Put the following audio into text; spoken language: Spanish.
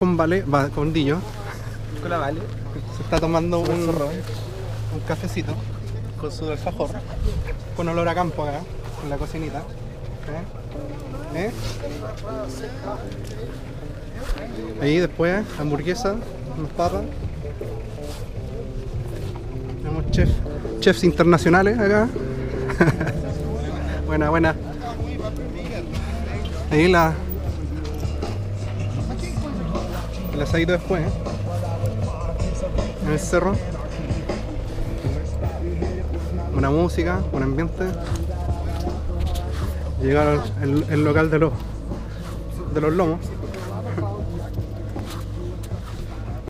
con Vale, con Dillo. Con la Vale. Se está tomando un cafecito con su alfajor, con olor a campo acá, en la cocinita. ¿Eh? Ahí después, hamburguesa, unas papas. Tenemos chefs internacionales acá. Buena, buena. Ahí el asadito después, en el cerro. Buena música, buen ambiente. Llegar el local de los lomos.